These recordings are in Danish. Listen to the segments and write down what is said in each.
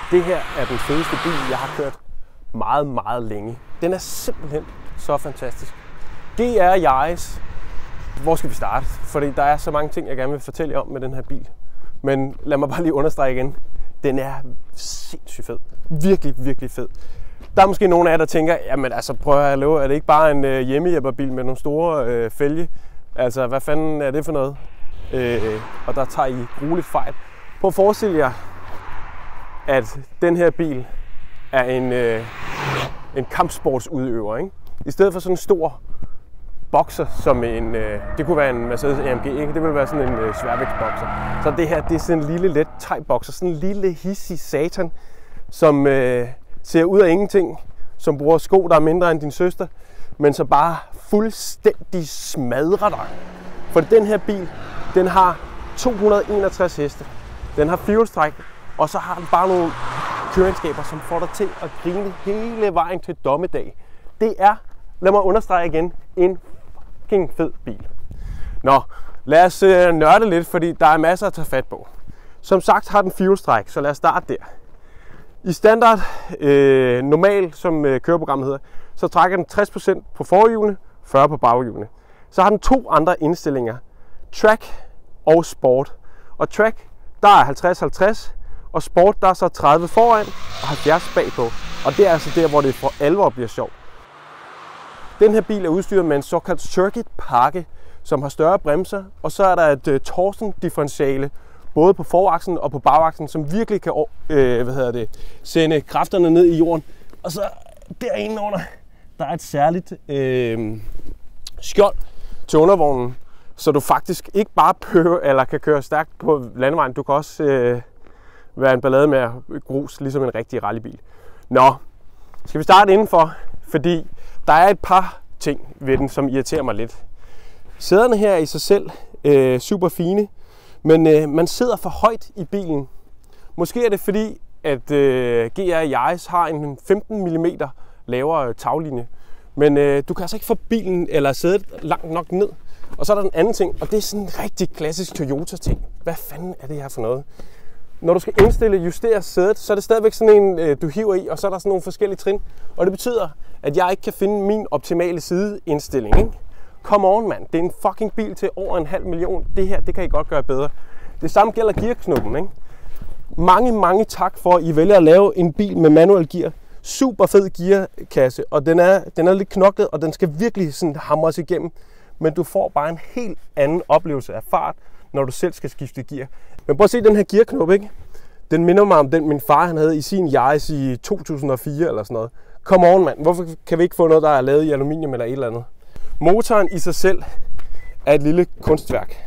Det her er den fedeste bil, jeg har kørt meget, meget længe. Den er simpelthen så fantastisk. GR Yaris. Hvor skal vi starte? Fordi der er så mange ting, jeg gerne vil fortælle jer om med den her bil. Men lad mig bare lige understrege igen. Den er sindssygt fed. Virkelig, virkelig fed. Der er måske nogle af jer, der tænker, jamen altså prøv at love, er det ikke bare en hjemmehjælperbil med nogle store fælge? Altså, hvad fanden er det for noget? Og der tager I grueligt fejl. Prøv at forestille jer, at den her bil er en kampsportsudøver, ikke? I stedet for sådan en stor bokser som en, det kunne være en Mercedes AMG, ikke? Det ville være sådan en sværvægtsbokser. Så det her, det er sådan en lille let thai-bokser, sådan en lille hissig satan, som ser ud af ingenting, som bruger sko, der er mindre end din søster, men så bare fuldstændig smadrer dig. For den her bil, den har 261 heste, den har firehjulstræk, og så har den bare nogle køreegenskaber, som får dig til at grine hele vejen til dommedag. Det er, lad mig understrege igen, en fucking fed bil. Nå, lad os nørde lidt, fordi der er masser at tage fat på. Som sagt har den firehjulstræk, så lad os starte der. I standard, normal som køreprogrammet hedder, så trækker den 60% på forhjulene, 40% på baghjulene. Så har den to andre indstillinger, track og sport. Og track, der er 50-50, og sport, der er så 30 foran og 70 bagpå. Og det er altså der, hvor det for alvor bliver sjovt. Den her bil er udstyret med en såkaldt circuit-pakke, som har større bremser, og så er der et Torsen-differentiale, både på foraksen og på bagaksen, som virkelig kan sende kræfterne ned i jorden. Og så derinde under, der er et særligt skjold til undervognen, så du faktisk ikke bare kan køre stærkt på landevejen. Du kan også være en ballade med grus, ligesom en rigtig rallybil. Nå, skal vi starte indenfor, fordi der er et par ting ved den, som irriterer mig lidt. Sæderne her er i sig selv super fine, men man sidder for højt i bilen. Måske er det fordi, at GR Yaris har en 15 mm lavere taglinje. Men du kan altså ikke få bilen eller sædet langt nok ned. Og så er der den anden ting, og det er sådan en rigtig klassisk Toyota-ting. Hvad fanden er det her for noget? Når du skal justere sædet, så er det stadigvæk sådan en, du hiver i, og så er der sådan nogle forskellige trin. Og det betyder, at jeg ikke kan finde min optimale sideindstilling, ikke? Come on, mand. Det er en fucking bil til over 500.000. Det her, det kan I godt gøre bedre. Det samme gælder gearknoppen, ikke? Mange tak for, at I vælger at lave en bil med manuel gear. Super fed gearkasse, og den er lidt knoklet, og den skal virkelig sådan hamres igennem. Men du får bare en helt anden oplevelse af fart, når du selv skal skifte gear. Men prøv at se den her gearknop, ikke? Den minder mig om den, min far han havde i sin Yaris i 2004 eller sådan noget. Come on, mand. Hvorfor kan vi ikke få noget, der er lavet i aluminium eller et eller andet? Motoren i sig selv er et lille kunstværk.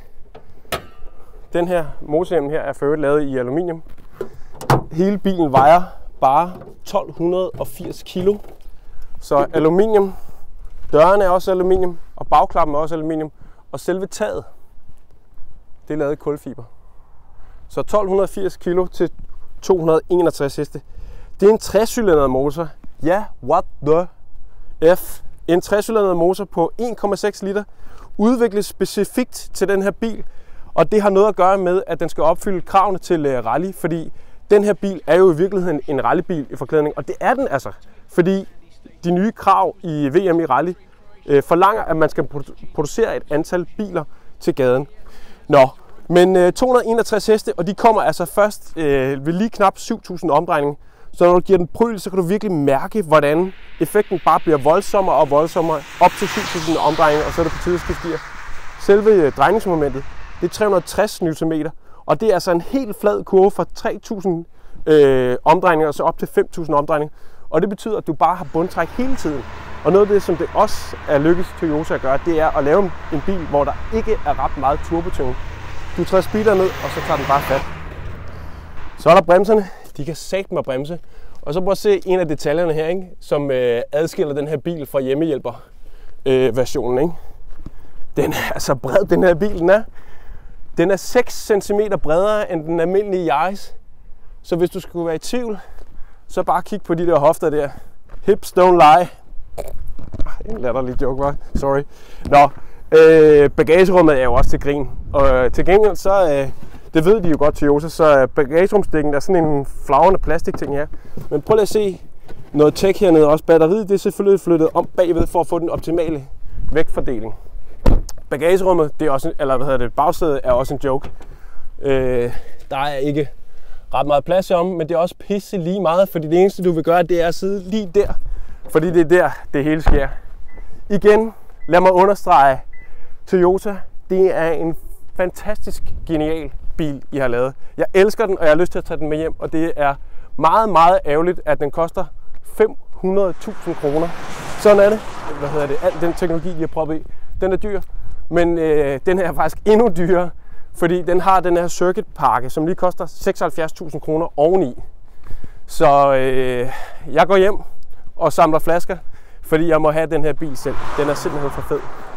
Den her motorhjelm her er for øvrigt lavet i aluminium. Hele bilen vejer bare 1280 kilo. Så aluminium. Dørene er også aluminium, og bagklappen er også aluminium. Og selve taget, det er lavet i kulfiber. Så 1280 kilo til 261 heste. Det er en 3-cylindret motor. Ja, what the F. En 3-cylindret motor på 1,6 liter. Udviklet specifikt til den her bil. Og det har noget at gøre med, at den skal opfylde kravene til rally. Fordi den her bil er jo i virkeligheden en rallybil i forklædning. Og det er den altså. Fordi de nye krav i VM i rally forlanger, at man skal producere et antal biler til gaden. Nå, men 261 heste, og de kommer altså først ved lige knap 7.000 omdrejninger. Så når du giver den pryl, så kan du virkelig mærke, hvordan effekten bare bliver voldsommere og voldsommere op til 7.000 omdrejninger, og så er det på tide at skifte gear. Selve drejningsmomentet, det er 360 Nm, og det er altså en helt flad kurve fra 3.000 omdrejninger og så op til 5.000 omdrejninger. Og det betyder, at du bare har bundtræk hele tiden. Og noget af det, som det også er lykkedes Toyota at gøre, det er at lave en bil, hvor der ikke er ret meget turbotøvning. Du træder speederen ned, og så tager den bare fat. Så er der bremserne. De kan satme bremse. Og så prøv at se en af detaljerne her, ikke? Som adskiller den her bil fra hjemmehjælper-versionen. Ikke? Den er altså bred, den her bil. Den er 6 cm bredere end den almindelige Yaris. Så hvis du skulle være i tvivl, så bare kig på de der hofter der. Hips don't lie. En latterlig joke, var. Sorry. Nå, bagagerummet er jo også til grin. Og til gengæld Det ved de jo godt, Toyota, så bagagerumsdækken er sådan en flagrende plastikting her. Men prøv lige at se noget tech hernede også. Batteriet det er selvfølgelig flyttet om bagved for at få den optimale vægtfordeling. Bagagerummet, det er også, bagsædet er også en joke. Der er ikke ret meget plads om, men det er også pisse lige meget, fordi det eneste du vil gøre, det er at sidde lige der, fordi det er der, det hele sker. Igen, lad mig understrege, Toyota, det er en fantastisk genial bil, I har lavet. Jeg elsker den, og jeg har lyst til at tage den med hjem, og det er meget, meget ærgerligt, at den koster 500.000 kroner. Sådan er det. Al den teknologi, de har proppet i, den er dyr, men den her er faktisk endnu dyrere, fordi den har den her circuitpakke, som lige koster 76.000 kroner oveni. Så jeg går hjem og samler flasker, fordi jeg må have den her bil selv. Den er simpelthen for fed.